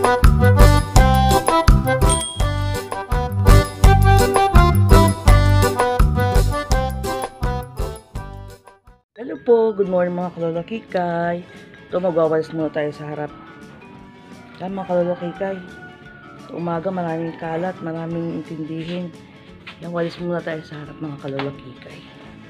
Hello po, good morning mga Lola Kikay. Ito, magwawalis muna tayo sa harap. Yan mga Lola Kikay. Sa umaga maraming kalat, maraming intindihin. Yan, walis muna tayo sa harap mga Lola Kikay.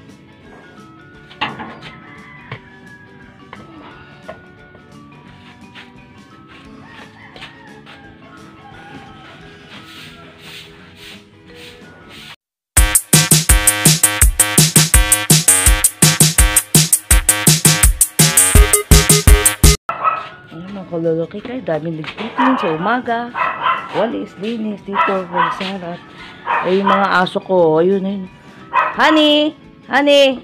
Lola Kikay, daming ligpitin sa umaga. Walis, linis dito, walis sa harap. Ay, yung mga aso ko, ayun, ayun. Honey! Honey!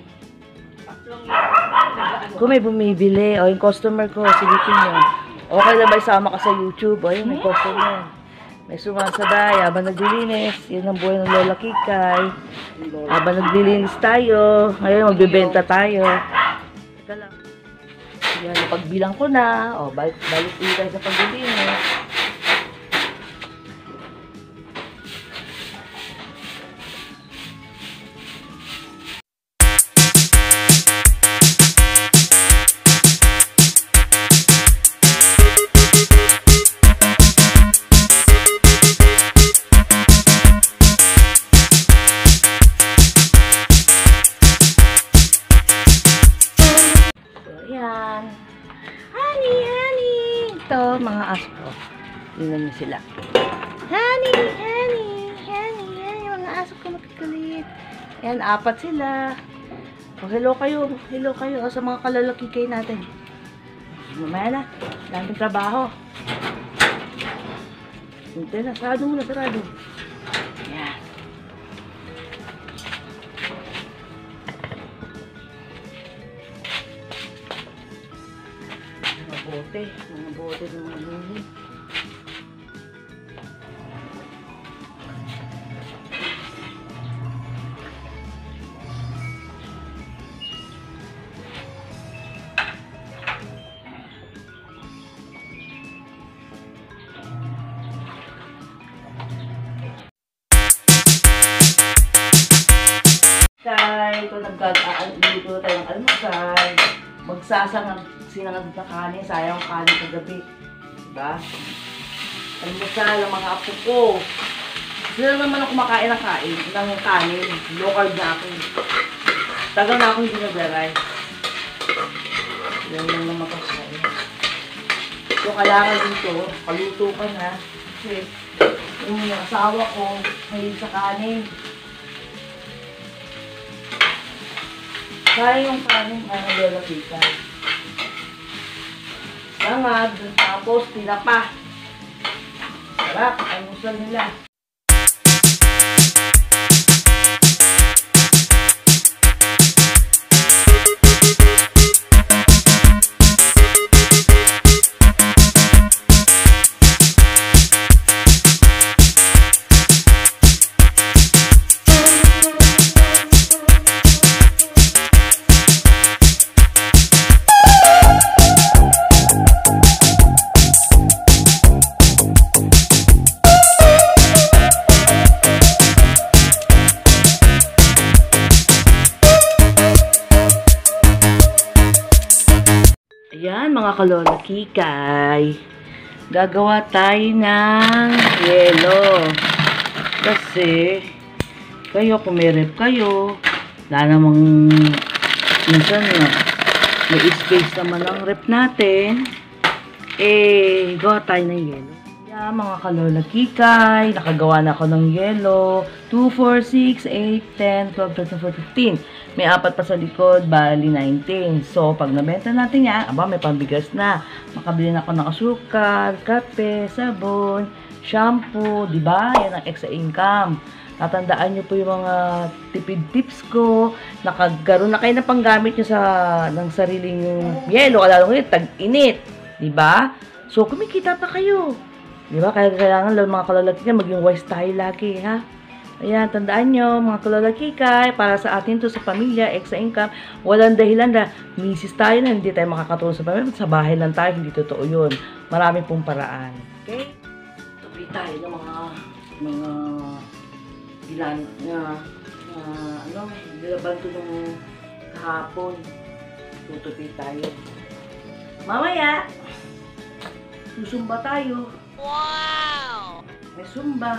Kung may bumibili, o yung customer ko, silipin nyo. Okay na ba isama ka sa YouTube? Ayun, may customer. May sumasabay, habang naglilinis. Yan ang buhay ng Lola Kikay. Habang naglilinis tayo, ngayon magbibenta tayo. Teka lang. Yan, pagbilang ko na. O, balik ulit tayo sa paglilinis. Ito, mga aso ko. Tingnan niyo sila. Honey, mga aso ko magkukulit. Ayan, 4 sila. O, hello kayo o, sa mga Lola Kikay natin. Mamaya na, daming trabaho. Hintay na, sarado muna, sarado. Ayan. Mga bote ng mga huli. Ito nagkakaano tayo ng almusal. Sinangag na kanin, sayang kanin kagabi. Diba? Almusal ang mga apo ko. Sila naman ako kumakain ng kanin. Local na ako. Tagal na ako hindi naglaray. Sila lang naman makakain. So, kailangan dito, paluto ka na. Kasi, yung asawa ko, mahilig sa kanin. Kaya yung kanin, Lola Kikay. Sangag, tapos tinapa. Sarap, almusal nila. Ayan, mga Lola Kikay. Gagawa tayo ng yelo. Kasi, kayo, kung may rep kayo, wala namang, minsan, may space naman ang rep natin, gawa tayo ng yelo. Ayan, mga Lola Kikay. Nakagawa na ako ng yelo. 2, 4, 6, 8, 10, 12, 13, 14, 15. May 4 pa sa likod, bali 19. So, pag nabenta natin yan, may pambigas na. Makabili na ako ng asukal, kape, sabon, shampoo, diba? Yan ang extra income. Tatandaan nyo po yung mga tipid tips ko. Nakagkaroon na kayo ng panggamit nyo ng sariling yelo. Lalo ngayon, tag-init. Diba? So, kumikita pa kayo. Diba? Kaya kailangan lang mga Lola Kikay, maging wise tayo lagi, ha? Ayan, tandaan nyo, mga Lola Kikay, para sa atin to sa pamilya, extra income, walang dahilan na misis tayo na hindi tayo makakatulong sa pamilya, sa bahay lang tayo, hindi totoo yun. Marami pong paraan. Okay? Tupi tayo ng mga ilan na nilaban ko nung kahapon. Tutupi tayo. Mamaya, susumba tayo. Wow! May sumba.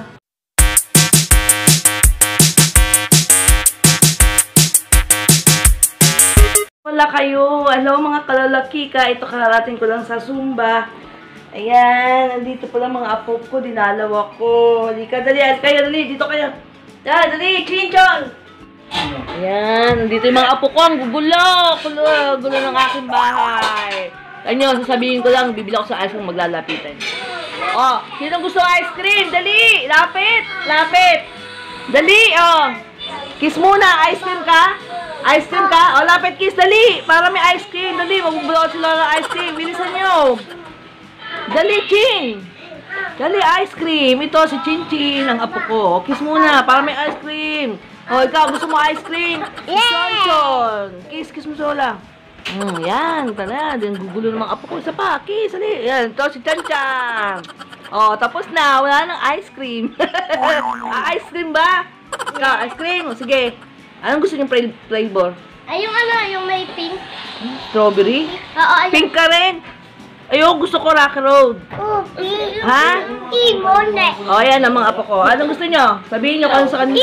Wala kayo. Hello mga kalalaki ka. Ito kararating ko lang sa Zumba. Ayan. Nandito pala mga apo ko. Dinalaw ko. Halika. Dali. Kayo. Dali. Dito kayo. Dali. Chinchon. Ayan. Nandito yung mga apo ko. Ang gugulo. Gulo ng aking bahay. Ano, sasabihin ko lang. Bibili ako sa ice cream. Maglalapitan. Oh. Sinong gusto ice cream? Dali. Lapit. Dali. Oh. Kiss muna. Ice cream ka? Ice cream ka? O, lapit kiss, dali! Para may ice cream, dali! Magbubulot si Lola ice cream. Bilisan nyo! Dali, Ching! Dali, ice cream. Ito, si Chin-Chin, ang apo ko. Kiss muna, para may ice cream. O, ikaw, gusto mo ice cream? Chon-chon! Kiss mo si Lola. Yan, tala. Then, gugulo ng mga apo ko. Isa pa, kiss, dali. Yan, ito, si Chan-Chan. O, tapos na. Wala nang ice cream. Ice cream ba? Ikaw, ice cream? O, sige. Anong gusto niyong flavor? Ay, yung may pink. Strawberry? Oo, ayun. Pink ka rin? Ayun, gusto ko Rock Road. Oh, pink. Ha? Imon eh. O, yan ang mga apo ko. Anong gusto niyo? Sabihin niyo kung sa kanila.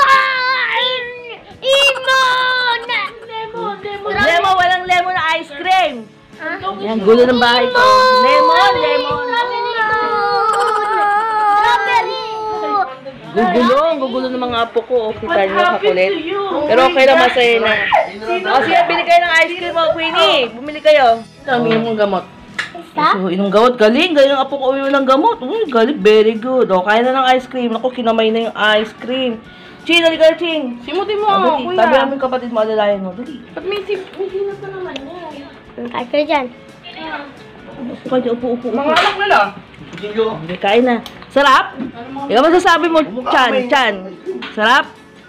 Imon! Lemon, walang lemon na ice cream. Huh? Yan, gulo ng bahay ko. Lemon. Gugulo ng mga apo ko. Kita niyo kakulit. Pero okay na, masaya na. O, sige, bili kayo ng ice cream mo, Queenie. Bumili kayo. Ito, inom ng gamot. So, inom gamot. Galing ang apo ko uminom ng gamot. Uy, galing. Very good. O, kaya na ng ice cream. Ako, kinamay na yung ice cream. Ching, dali ka, Ching. Simutin mo, kuya. Tabi namin kapatid mo, alalayan mo. Dali. Ba't may sinap na naman yan? Kaya ka dyan. Upo. Mga anak nila. Hindi, kain na. Sarap? Ikaw masasabi mo, Chan. Sarap?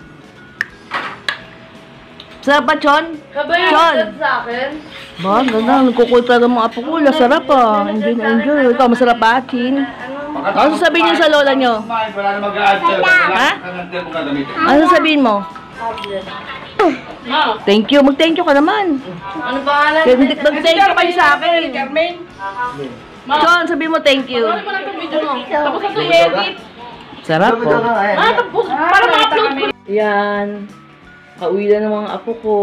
Sarap ba, Chon? Chon? sa akin? Ba, ganda. Nagkukulit talaga mga apo ko. Sarap ah. Enjoy na enjoy. Ikaw, masarap ba, Chin? Ano sasabihin niyo sa lola niyo? Wala na mag-a-answer. Ha? Ano sasabihin mo? Thank you. Mag-thank you ka naman. Ano pangalan? Mag-thank you kayo sa akin. Chon, sabihin mo thank you. Tapos na i-edit. Sarap po. Tapos para ma-upload ko. Yan. Kauwi na ng mga apo ko.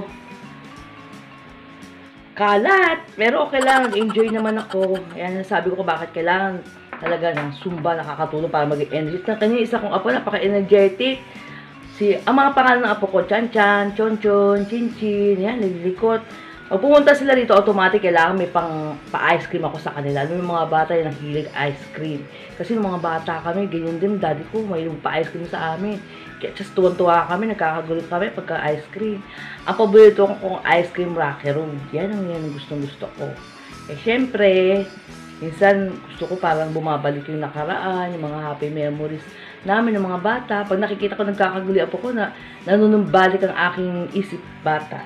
Kalat. Pero okay lang. Enjoy naman ako. Yan, sabi ko bakit kailangan talaga ng Zumba nakakatulong para mag-energy. Kanya isa kong apo, napaka-energetic. Ang mga pangalan ng apo ko, Chan-Chan, Chon-Chon, Chin-Chin, yan, nililikot. Pag pumunta sila dito, automatic kailangan may pa-ice cream ako sa kanila. Ano yung mga bata yung nahilig ice cream. Kasi yung mga bata kami, ganyan din, daddy ko, may pa-ice cream sa amin. Kaya just tuwan-tuwa kami, nagkakagulit kami pagka-ice cream. Ang paborito kong ice cream, Rocky Road. Yan ang gustong-gusto ko. Eh, syempre, minsan gusto ko parang bumabalik yung nakaraan, yung mga happy memories namin ng mga bata. Pag nakikita ko nagkakaguli po ko na nanunumbalik ang aking isip bata.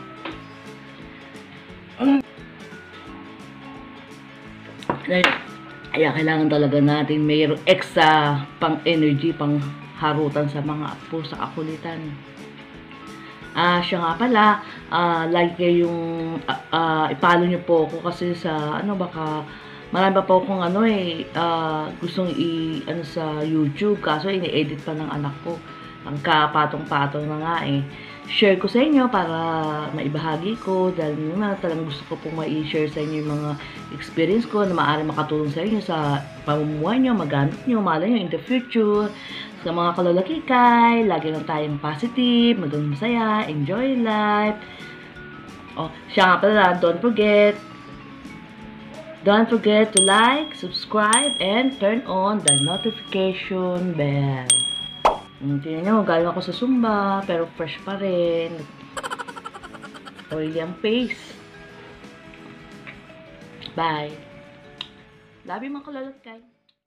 Kaya kailangan talaga natin mayroong extra pang energy, pang harutan sa mga apo, sa kakulitan. Siya nga pala, like yung ipalo niyo po ako kasi sa baka marami pa po akong gustong sa YouTube, kaso ini-edit pa ng anak ko. Ang kapatong-patong na nga share ko sa inyo para maibahagi ko dahil talagang gusto ko pong ma-share sa inyo yung mga experience ko na maaari makatulong sa inyo sa pamumuhay nyo, magamit nyo, malay nyo in the future. Sa mga Lola Kikay, lagi lang tayong positive, maging masaya, enjoy life. Siya nga pala, don't forget to like, subscribe, and turn on the notification bell. Tingnan nyo, galing ako sa Zumba, pero fresh pa rin. Oily ang face. Bye. Love you mga Lola Kikay.